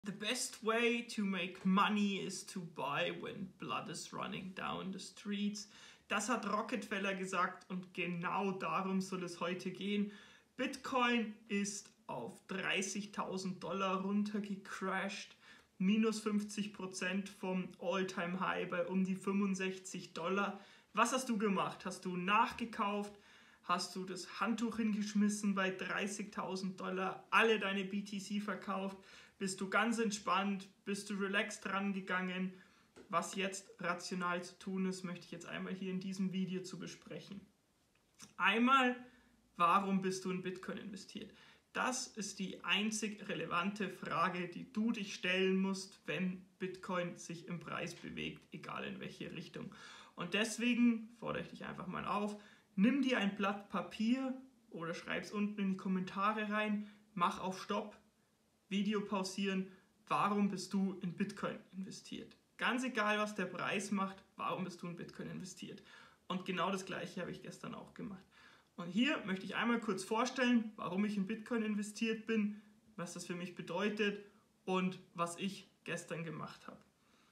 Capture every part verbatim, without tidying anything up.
The best way to make money is to buy when blood is running down the streets. Das hat Rockefeller gesagt und genau darum soll es heute gehen. Bitcoin ist auf dreißigtausend Dollar runtergecrashed, minus fünfzig Prozent vom All-Time-High bei um die fünfundsechzig Dollar. Was hast du gemacht? Hast du nachgekauft? Hast du das Handtuch hingeschmissen bei dreißigtausend Dollar? Alle deine B T C verkauft? Bist du ganz entspannt? Bist du relaxed rangegangen? Was jetzt rational zu tun ist, möchte ich jetzt einmal hier in diesem Video zu besprechen. Einmal, warum bist du in Bitcoin investiert? Das ist die einzig relevante Frage, die du dich stellen musst, wenn Bitcoin sich im Preis bewegt, egal in welche Richtung. Und deswegen fordere ich dich einfach mal auf, nimm dir ein Blatt Papier oder schreib es unten in die Kommentare rein, mach auf Stopp, Video pausieren, warum bist du in Bitcoin investiert? Ganz egal, was der Preis macht, warum bist du in Bitcoin investiert? Und genau das Gleiche habe ich gestern auch gemacht. Und hier möchte ich einmal kurz vorstellen, warum ich in Bitcoin investiert bin, was das für mich bedeutet und was ich gestern gemacht habe.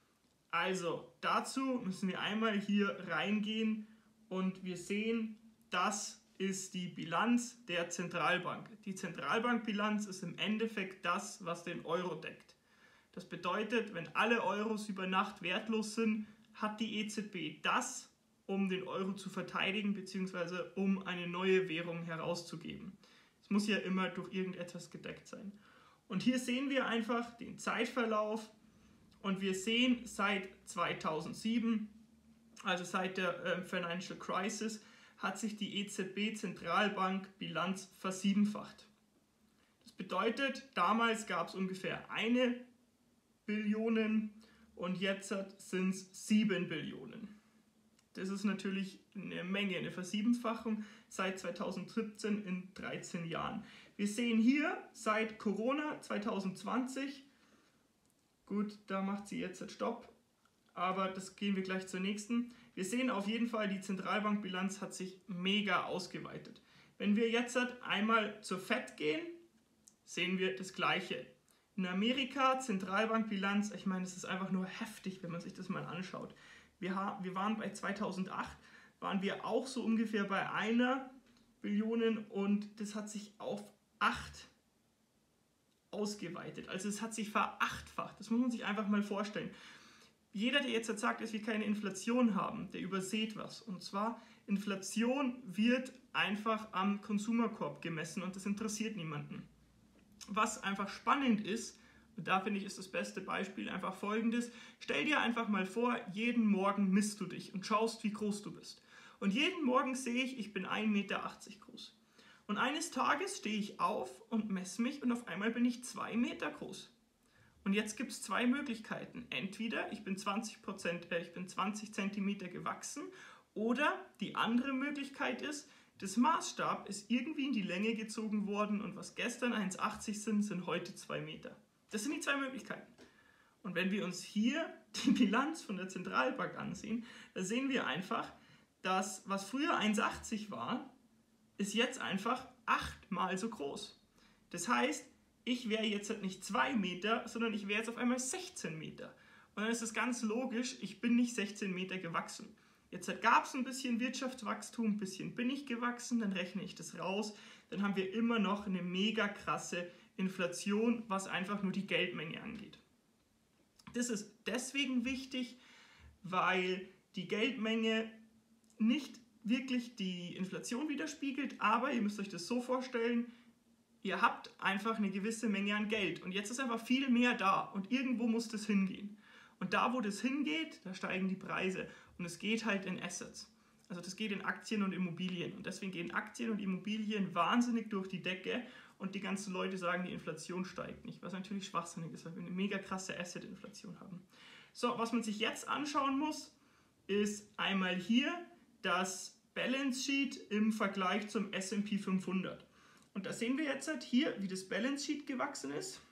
Also dazu müssen wir einmal hier reingehen und wir sehen, das ist die Bilanz der Zentralbank. Die Zentralbankbilanz ist im Endeffekt das, was den Euro deckt. Das bedeutet, wenn alle Euros über Nacht wertlos sind, hat die E Z B das, um den Euro zu verteidigen bzw. um eine neue Währung herauszugeben. Es muss ja immer durch irgendetwas gedeckt sein. Und hier sehen wir einfach den Zeitverlauf und wir sehen seit zweitausendsieben, also seit der äh, Financial Crisis, hat sich die E Z B-Zentralbank-Bilanz versiebenfacht. Das bedeutet, damals gab es ungefähr eine Billion und jetzt sind es sieben Billionen. Das ist natürlich eine Menge, eine Versiebenfachung seit zweitausendsiebzehn in dreizehn Jahren. Wir sehen hier seit Corona zwanzig zwanzig, gut, da macht sie jetzt Stopp, aber das gehen wir gleich zur nächsten. Wir sehen auf jeden Fall, die Zentralbankbilanz hat sich mega ausgeweitet. Wenn wir jetzt einmal zur Fed gehen, sehen wir das Gleiche. In Amerika, Zentralbankbilanz, ich meine, es ist einfach nur heftig, wenn man sich das mal anschaut. Wir, wir waren bei zweitausendacht, waren wir auch so ungefähr bei einer Billion und das hat sich auf acht ausgeweitet. Also es hat sich verachtfacht, das muss man sich einfach mal vorstellen. Jeder, der jetzt sagt, dass wir keine Inflation haben, der übersieht was. Und zwar, Inflation wird einfach am Konsumerkorb gemessen und das interessiert niemanden. Was einfach spannend ist, und da finde ich, ist das beste Beispiel einfach folgendes: Stell dir einfach mal vor, jeden Morgen misst du dich und schaust, wie groß du bist. Und jeden Morgen sehe ich, ich bin ein Meter achtzig groß. Und eines Tages stehe ich auf und messe mich und auf einmal bin ich zwei Meter groß. Und jetzt gibt es zwei Möglichkeiten. Entweder ich bin zwanzig Prozent, äh, ich bin zwanzig Zentimeter gewachsen, oder die andere Möglichkeit ist, das Maßstab ist irgendwie in die Länge gezogen worden und was gestern eins Komma achtzig sind, sind heute zwei Meter. Das sind die zwei Möglichkeiten. Und wenn wir uns hier die Bilanz von der Zentralbank ansehen, da sehen wir einfach, dass was früher eins Komma achtzig war, ist jetzt einfach achtmal so groß. Das heißt, ich wäre jetzt nicht zwei Meter, sondern ich wäre jetzt auf einmal sechzehn Meter. Und dann ist es ganz logisch, ich bin nicht sechzehn Meter gewachsen. Jetzt gab es ein bisschen Wirtschaftswachstum, ein bisschen bin ich gewachsen, dann rechne ich das raus. Dann haben wir immer noch eine mega krasse Inflation, was einfach nur die Geldmenge angeht. Das ist deswegen wichtig, weil die Geldmenge nicht wirklich die Inflation widerspiegelt, aber ihr müsst euch das so vorstellen, ihr habt einfach eine gewisse Menge an Geld und jetzt ist einfach viel mehr da und irgendwo muss das hingehen. Und da, wo das hingeht, da steigen die Preise und es geht halt in Assets. Also das geht in Aktien und Immobilien und deswegen gehen Aktien und Immobilien wahnsinnig durch die Decke und die ganzen Leute sagen, die Inflation steigt nicht, was natürlich schwachsinnig ist, weil wir eine mega krasse Asset-Inflation haben. So, was man sich jetzt anschauen muss, ist einmal hier das Balance Sheet im Vergleich zum S und P fünfhundert. Und da sehen wir jetzt halt hier, wie das Balance Sheet gewachsen ist.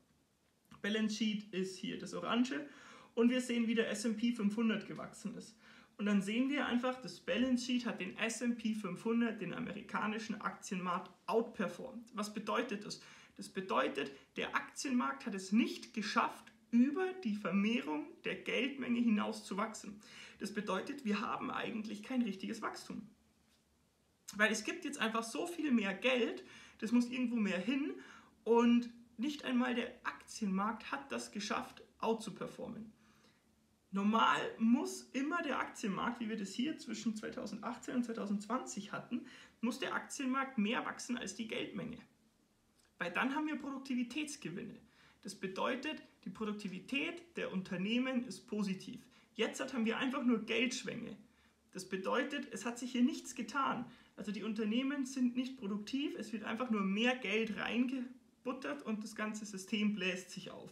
Balance Sheet ist hier das Orange und wir sehen, wie der S und P fünfhundert gewachsen ist. Und dann sehen wir einfach, das Balance Sheet hat den S und P fünfhundert, den amerikanischen Aktienmarkt, outperformed. Was bedeutet das? Das bedeutet, der Aktienmarkt hat es nicht geschafft, über die Vermehrung der Geldmenge hinaus zu wachsen. Das bedeutet, wir haben eigentlich kein richtiges Wachstum. Weil es gibt jetzt einfach so viel mehr Geld, das muss irgendwo mehr hin und nicht einmal der Aktienmarkt hat das geschafft, out zu performen. Normal muss immer der Aktienmarkt, wie wir das hier zwischen zweitausendachtzehn und zweitausendzwanzig hatten, muss der Aktienmarkt mehr wachsen als die Geldmenge. Weil dann haben wir Produktivitätsgewinne. Das bedeutet, die Produktivität der Unternehmen ist positiv. Jetzt haben wir einfach nur Geldschwänge. Das bedeutet, es hat sich hier nichts getan. Also die Unternehmen sind nicht produktiv, es wird einfach nur mehr Geld reingebuttert und das ganze System bläst sich auf.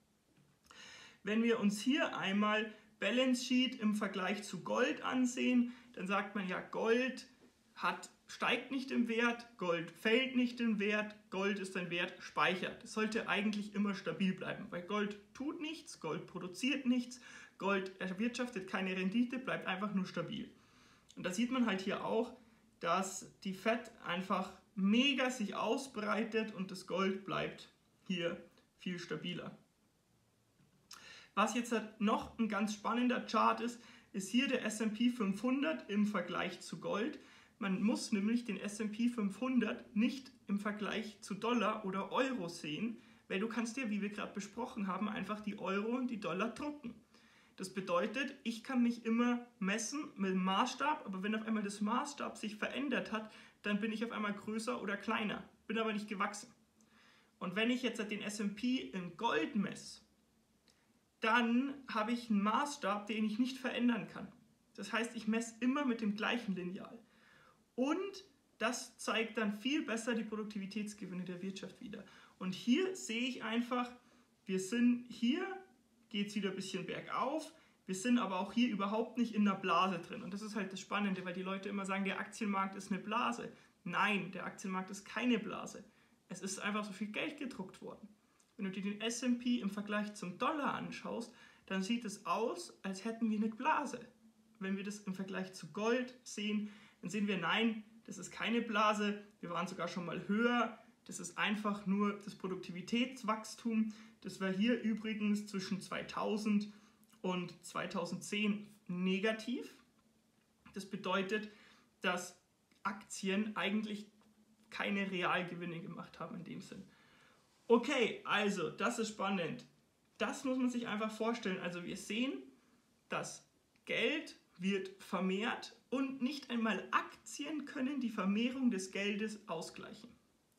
Wenn wir uns hier einmal Balance Sheet im Vergleich zu Gold ansehen, dann sagt man ja, Gold hat, steigt nicht im Wert, Gold fällt nicht im Wert, Gold ist ein Wertspeicher. Das sollte eigentlich immer stabil bleiben, weil Gold tut nichts, Gold produziert nichts, Gold erwirtschaftet keine Rendite, bleibt einfach nur stabil. Und da sieht man halt hier auch, dass die Fed einfach mega sich ausbreitet und das Gold bleibt hier viel stabiler. Was jetzt noch ein ganz spannender Chart ist, ist hier der S und P fünfhundert im Vergleich zu Gold. Man muss nämlich den S und P fünfhundert nicht im Vergleich zu Dollar oder Euro sehen, weil du kannst ja, wie wir gerade besprochen haben, einfach die Euro und die Dollar drucken. Das bedeutet, ich kann mich immer messen mit dem Maßstab, aber wenn auf einmal das Maßstab sich verändert hat, dann bin ich auf einmal größer oder kleiner, bin aber nicht gewachsen. Und wenn ich jetzt den S und P in Gold messe, dann habe ich einen Maßstab, den ich nicht verändern kann. Das heißt, ich messe immer mit dem gleichen Lineal. Und das zeigt dann viel besser die Produktivitätsgewinne der Wirtschaft wieder. Und hier sehe ich einfach, wir sind hier, geht es wieder ein bisschen bergauf, wir sind aber auch hier überhaupt nicht in einer Blase drin. Und das ist halt das Spannende, weil die Leute immer sagen, der Aktienmarkt ist eine Blase. Nein, der Aktienmarkt ist keine Blase. Es ist einfach so viel Geld gedruckt worden. Wenn du dir den S und P im Vergleich zum Dollar anschaust, dann sieht es aus, als hätten wir eine Blase. Wenn wir das im Vergleich zu Gold sehen, dann sehen wir, nein, das ist keine Blase, wir waren sogar schon mal höher, das ist einfach nur das Produktivitätswachstum. Das war hier übrigens zwischen zweitausend und zweitausendzehn negativ. Das bedeutet, dass Aktien eigentlich keine Realgewinne gemacht haben in dem Sinn. Okay, also das ist spannend. Das muss man sich einfach vorstellen. Also wir sehen, das Geld wird vermehrt und nicht einmal Aktien können die Vermehrung des Geldes ausgleichen.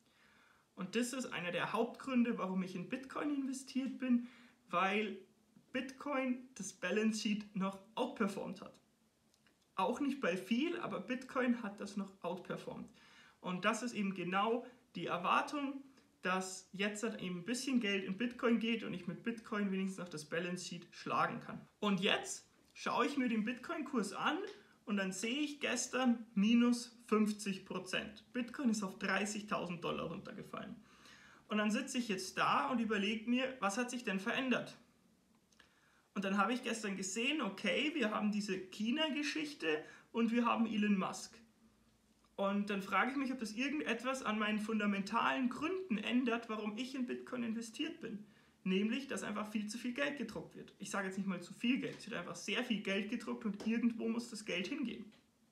Und das ist einer der Hauptgründe, warum ich in Bitcoin investiert bin, weil Bitcoin das Balance Sheet noch outperformt hat. Auch nicht bei viel, aber Bitcoin hat das noch outperformt. Und das ist eben genau die Erwartung, dass jetzt eben ein bisschen Geld in Bitcoin geht und ich mit Bitcoin wenigstens noch das Balance Sheet schlagen kann. Und jetzt schaue ich mir den Bitcoin-Kurs an und dann sehe ich gestern minus fünfzig Prozent. Bitcoin ist auf dreißigtausend Dollar runtergefallen. Und dann sitze ich jetzt da und überlege mir, was hat sich denn verändert? Und dann habe ich gestern gesehen, okay, wir haben diese China-Geschichte und wir haben Elon Musk. Und dann frage ich mich, ob das irgendetwas an meinen fundamentalen Gründen ändert, warum ich in Bitcoin investiert bin. Nämlich, dass einfach viel zu viel Geld gedruckt wird. Ich sage jetzt nicht mal zu viel Geld, es wird einfach sehr viel Geld gedruckt und irgendwo muss das Geld hingehen.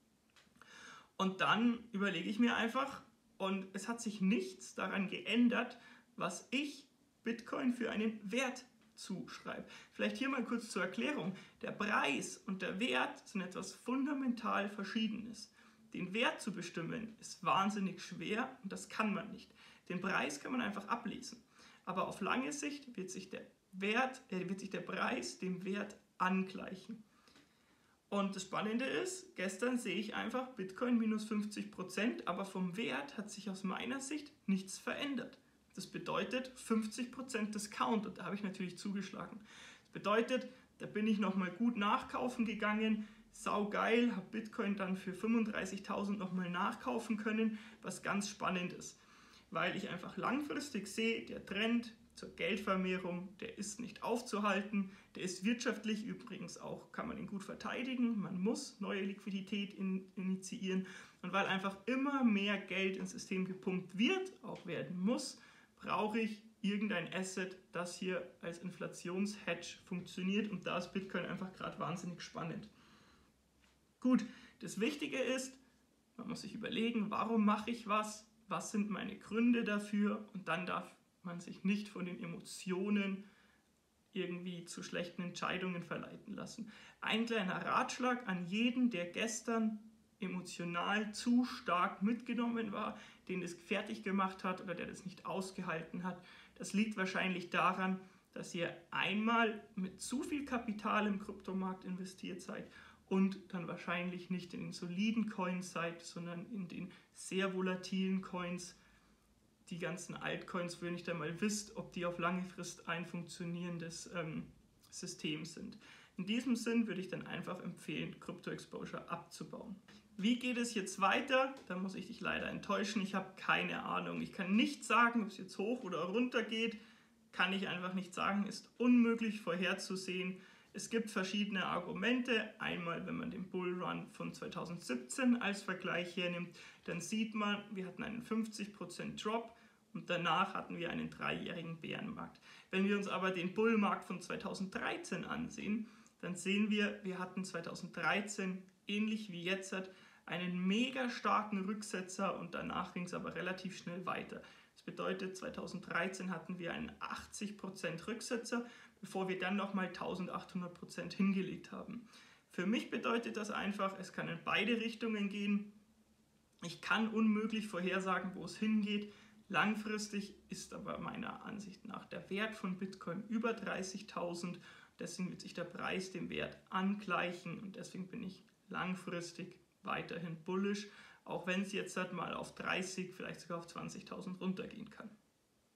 Und dann überlege ich mir einfach, und es hat sich nichts daran geändert, was ich Bitcoin für einen Wert zuschreibe. Vielleicht hier mal kurz zur Erklärung. Der Preis und der Wert sind etwas fundamental Verschiedenes. Den Wert zu bestimmen ist wahnsinnig schwer und das kann man nicht. Den Preis kann man einfach ablesen. Aber auf lange Sicht wird sich der Wert, äh, wird sich der Preis dem Wert angleichen. Und das Spannende ist, gestern sehe ich einfach Bitcoin minus fünfzig Prozent, aber vom Wert hat sich aus meiner Sicht nichts verändert. Das bedeutet fünfzig Prozent Discount und da habe ich natürlich zugeschlagen. Das bedeutet, da bin ich nochmal gut nachkaufen gegangen, saugeil, habe Bitcoin dann für fünfunddreißigtausend nochmal nachkaufen können, was ganz spannend ist. Weil ich einfach langfristig sehe, der Trend zur Geldvermehrung, der ist nicht aufzuhalten, der ist wirtschaftlich übrigens auch, kann man ihn gut verteidigen, man muss neue Liquidität in, initiieren und weil einfach immer mehr Geld ins System gepumpt wird, auch werden muss, brauche ich irgendein Asset, das hier als Inflationshedge funktioniert, und da ist Bitcoin einfach gerade wahnsinnig spannend. Gut, das Wichtige ist, man muss sich überlegen, warum mache ich was, was sind meine Gründe dafür, und dann darf man sich nicht von den Emotionen irgendwie zu schlechten Entscheidungen verleiten lassen. Ein kleiner Ratschlag an jeden, der gestern emotional zu stark mitgenommen war, den es fertig gemacht hat oder der das nicht ausgehalten hat. Das liegt wahrscheinlich daran, dass ihr einmal mit zu viel Kapital im Kryptomarkt investiert seid und dann wahrscheinlich nicht in den soliden Coins seid, sondern in den sehr volatilen Coins. Die ganzen Altcoins, wo ihr nicht einmal wisst, ob die auf lange Frist ein funktionierendes ähm, System sind. In diesem Sinn würde ich dann einfach empfehlen, Krypto-Exposure abzubauen. Wie geht es jetzt weiter? Da muss ich dich leider enttäuschen. Ich habe keine Ahnung. Ich kann nicht sagen, ob es jetzt hoch oder runter geht. Kann ich einfach nicht sagen. Ist unmöglich vorherzusehen. Es gibt verschiedene Argumente. Einmal, wenn man den Bullrun von zweitausendsiebzehn als Vergleich hernimmt, dann sieht man, wir hatten einen fünfzig Prozent Drop und danach hatten wir einen dreijährigen Bärenmarkt. Wenn wir uns aber den Bullmarkt von zweitausenddreizehn ansehen, dann sehen wir, wir hatten zweitausenddreizehn, ähnlich wie jetzt, einen mega starken Rücksetzer und danach ging es aber relativ schnell weiter. Das bedeutet, zweitausenddreizehn hatten wir einen achtzig Prozent Rücksetzer, bevor wir dann nochmal eintausendachthundert Prozent hingelegt haben. Für mich bedeutet das einfach, es kann in beide Richtungen gehen. Ich kann unmöglich vorhersagen, wo es hingeht. Langfristig ist aber meiner Ansicht nach der Wert von Bitcoin über dreißigtausend. Deswegen wird sich der Preis dem Wert angleichen und deswegen bin ich langfristig weiterhin bullish, auch wenn es jetzt halt mal auf dreißig, vielleicht sogar auf zwanzigtausend runtergehen kann.